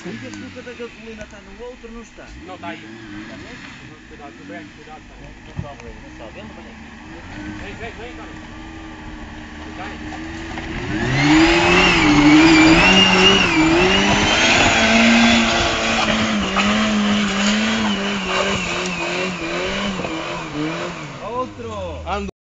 E a cuca da gasolina está no outro ou não está? Não, está aí. Está mesmo? Cuidado, cuidado, cuidado. Não sobe aí, não sobe. Ele não vem aqui. Vem, cara. Vem. Outro!